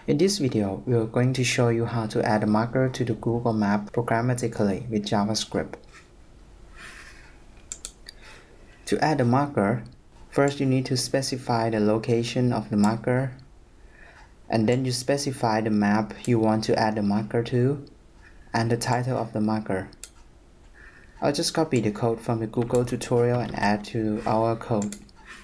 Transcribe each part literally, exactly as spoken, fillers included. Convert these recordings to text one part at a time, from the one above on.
In this video, we are going to show you how to add a marker to the Google Map programmatically with JavaScript. To add a marker, first you need to specify the location of the marker, and then you specify the map you want to add the marker to, and the title of the marker. I'll just copy the code from the Google tutorial and add to our code.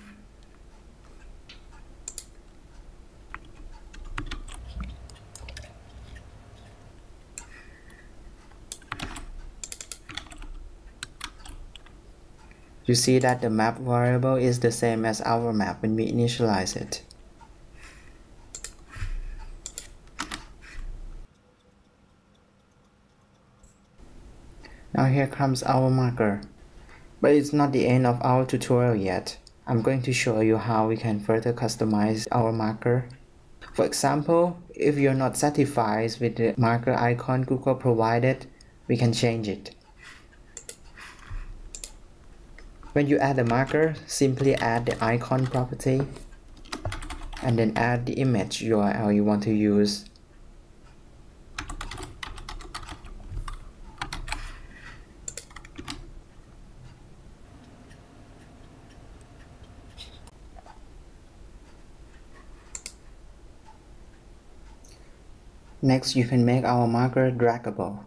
You see that the map variable is the same as our map when we initialize it. Now here comes our marker. But it's not the end of our tutorial yet. I'm going to show you how we can further customize our marker. For example, if you're not satisfied with the marker icon Google provided, we can change it. When you add a marker, simply add the icon property and then add the image U R L you want to use. Next, you can make our marker draggable.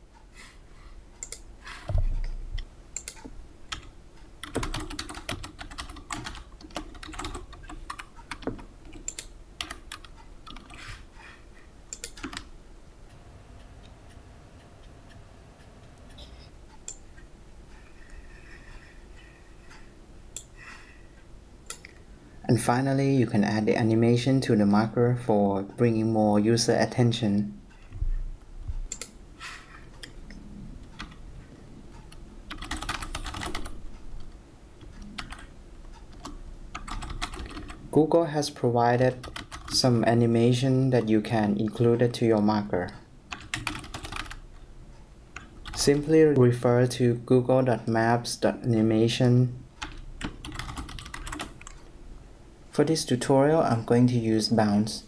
And finally, you can add the animation to the marker for bringing more user attention. Google has provided some animation that you can include it to your marker. Simply refer to google dot maps dot animation. For this tutorial, I'm going to use bounce.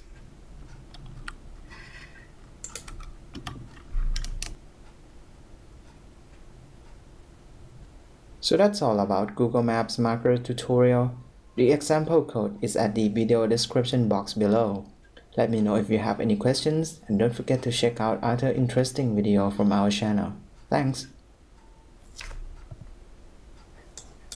So that's all about Google Maps marker tutorial. The example code is at the video description box below. Let me know if you have any questions, and don't forget to check out other interesting videos from our channel. Thanks!